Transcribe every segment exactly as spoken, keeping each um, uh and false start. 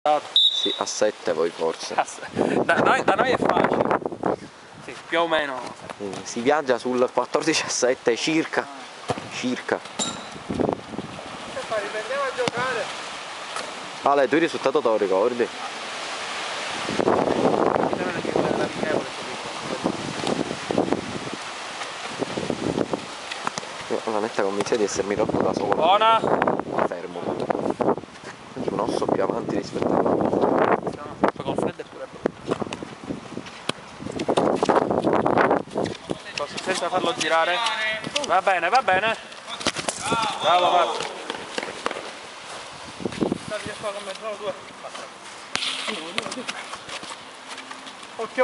Sì, a sette voi forse. Da noi, da noi è facile. Sì, più o meno. Eh, si viaggia sul quattordici a sette circa. Circa. Riprendiamo a giocare. Ale, tu il risultato te lo ricordi? Io ho la netta convinzione di essermi rotto da solo. Buona! Ma fermo. Un osso più avanti rispetto all'altro. Poi col freddo è pure brutto. Senza farlo girare. Va bene, va bene. Bravo, bravo. Riesco a commettere due. Occhio.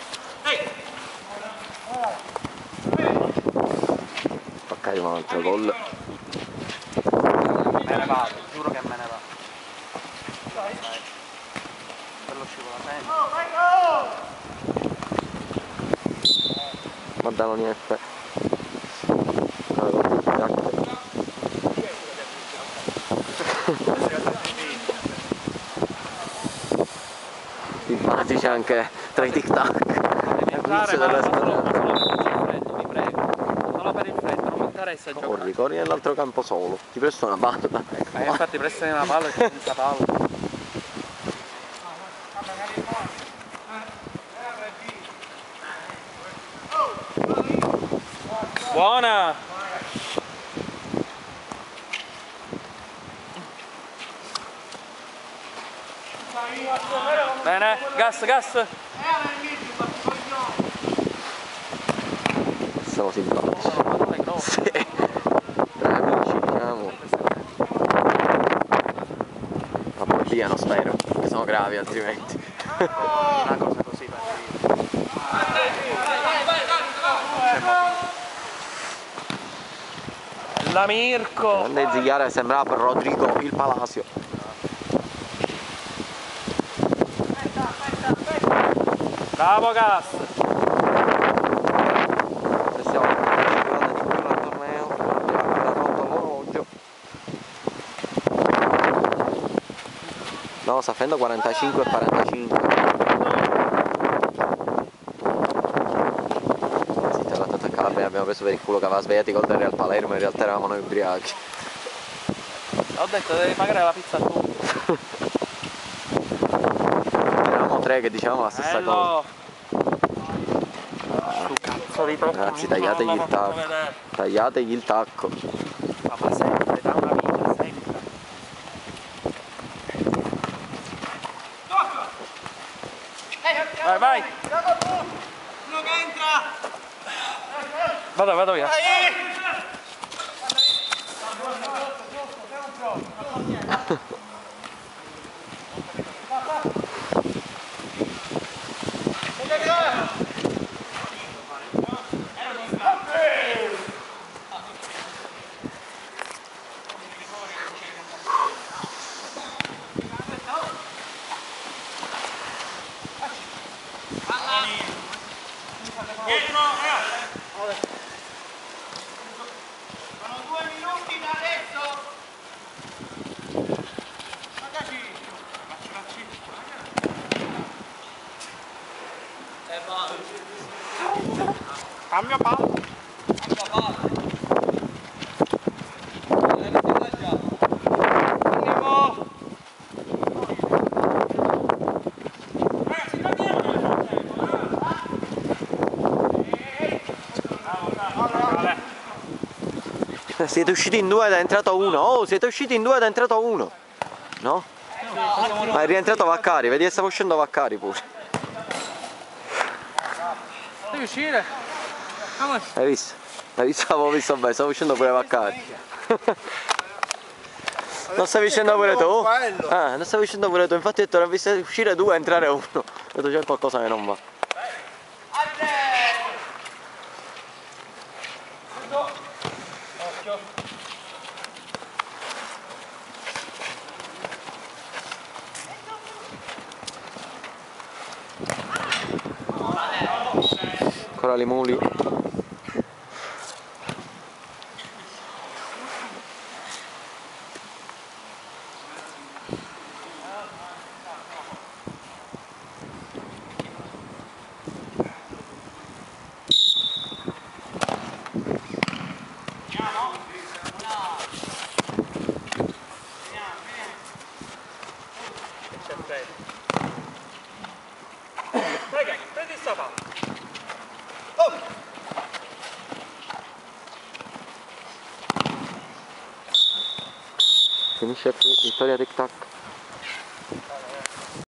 Ok, un altro gol. Me ne vado, giuro che me ne vado. Dai. Quello scivola sempre. Ma danno niente. Simpatici anche tra i tic tac. All'inizio della squadra. Mi prego. Solo per il freddo, non mi interessa giocare. Corri, corri nell'altro campo solo. Ti presto una palla. Eh, infatti prestami una palla e senza palla. Buona! Bene, gas, gas! Siamo simpatici. Sì. Tra amici, diciamo. Ma poi piano, spero, che sono gravi altrimenti. Una cosa così per la Mirko! Grande zigliare sembrava per Rodrigo il Palacio. Bravo gas! Siamo arrivati di quello al torneo, abbiamo rotto l'orologio. No, sta facendo quarantacinque e quarantacinque. Zitta, l'attacco a Calabria abbiamo preso per il culo che aveva sbagliato i gol del Real Palermo, in realtà eravamo noi ubriachi. Ho detto devi pagare la pizza tu. Eravamo tre che dicevamo la stessa Bello. cosa. Su cazzo di troppo. Ragazzi, tagliategli il tacco. Tagliategli il tacco. Ma fa sempre, da una vita, sempre. Vai, vai! Uno che entra! Vado, vado via. Sono due minuti da adesso! Facci, facci. E va. Cambio palla. Cambia palla. Andiamo. Siete usciti in due ed è entrato uno. Oh, siete usciti in due ed è entrato uno. No? Ma è rientrato Vaccari, vedi che stava uscendo Vaccari pure. Devi uscire. Hai visto? Hai visto? Avevo visto bene, stava uscendo pure Vaccari. Non stavi uscendo pure tu? Ah, non stavi uscendo pure tu, infatti ho detto ne ho visto uscire due e entrare uno. Ho detto c'è qualcosa che non va. Ancora li muli. Perfetto. Raga, prendi sta palla. Oh! Finisce qui, vittoria tic tac.